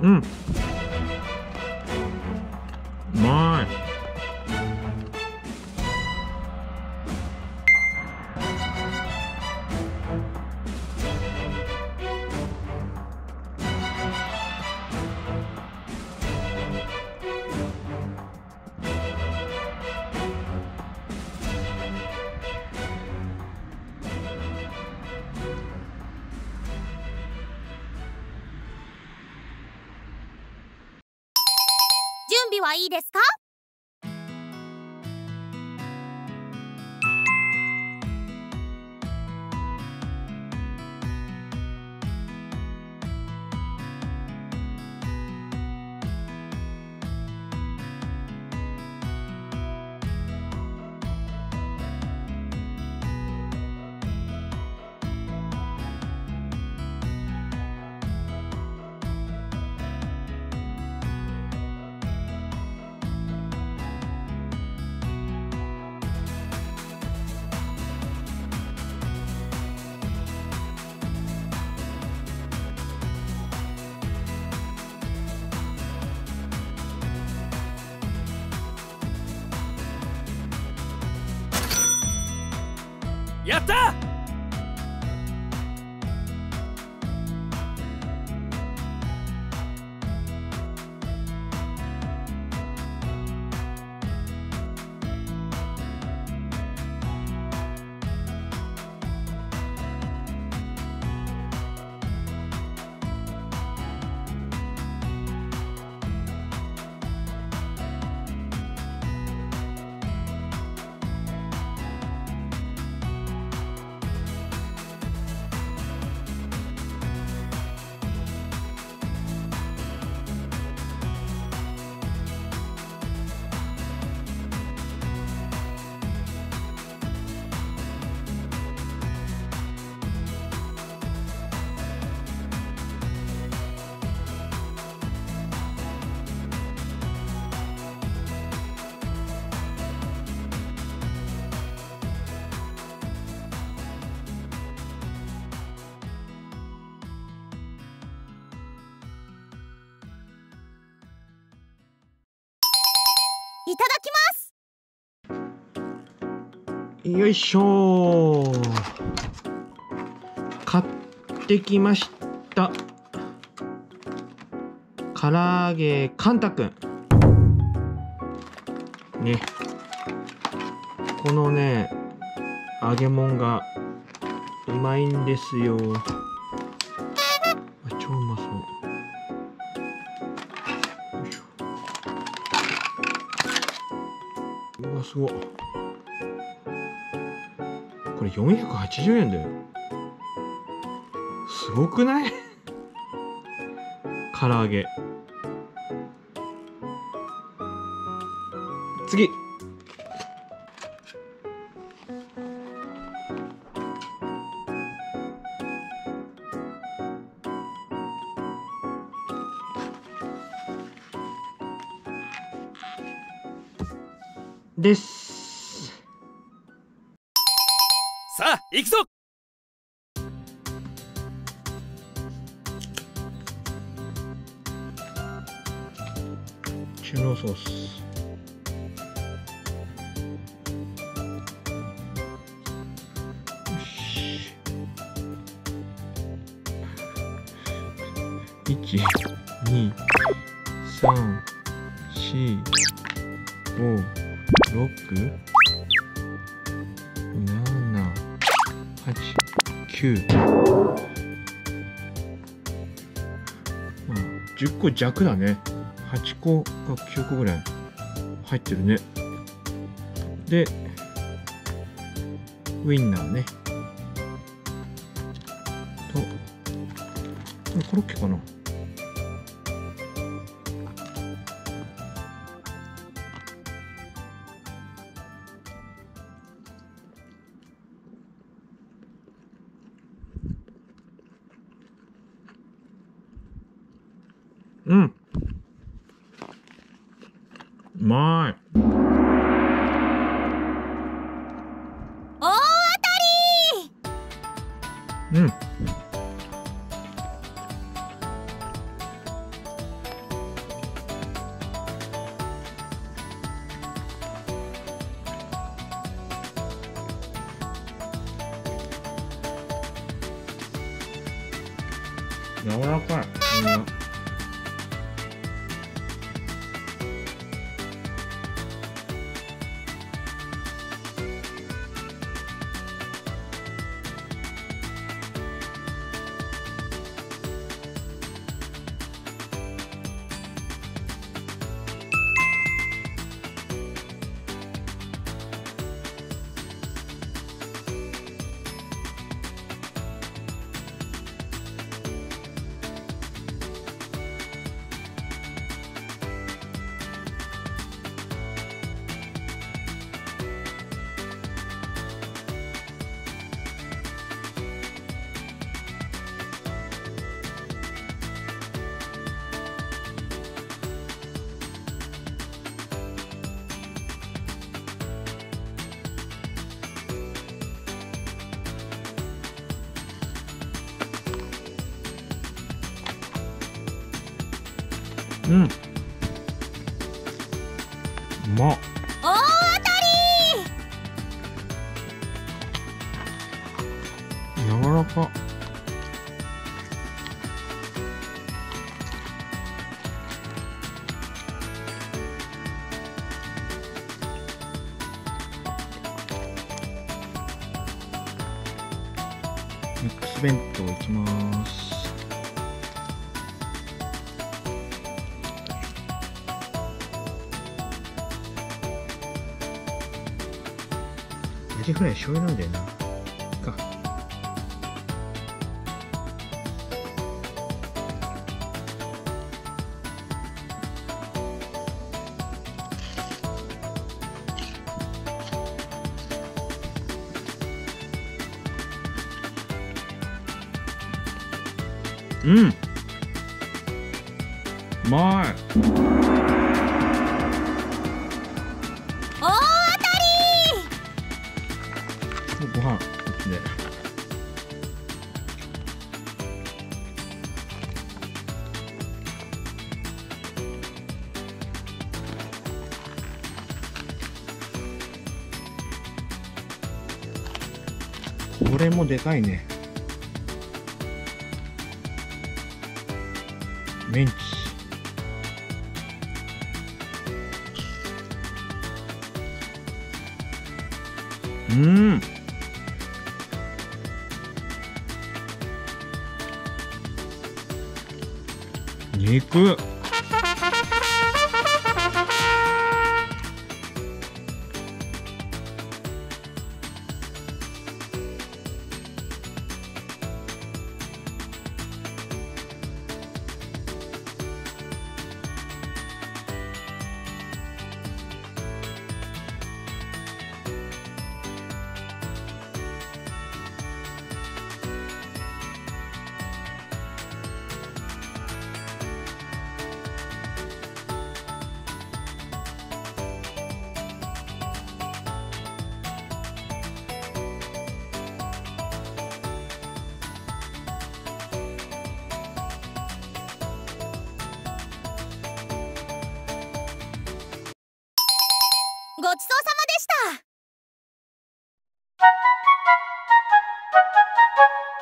うん、うまい。 準備はいいですか？ やった！ いただきます。 よいしょー。買ってきました。唐揚げカンタくん。ね。このね、揚げ物がうまいんですよ。超うまそう。よいしょ。うわ、すごい。これ480円だよ。すごくない？唐揚げ。次。です。 さあ行くぞ。 中濃ソース。1、2、3、4、5、6、7、8、9。まあ、10個弱だね。8個か9個ぐらい入ってるね。で、ウインナーね。と、これコロッケかな。うん。うまい。 大当たり。 うん。 柔らかい。うん。うまっ。 大当たり。 柔らか。ミックス弁当いきます。アジフライ醤油なんだよな。か。うん。うまい。 大当たり。 ご飯こっちで。これもでかいね。メンチ。うん。肉。 ごちそうさまでした。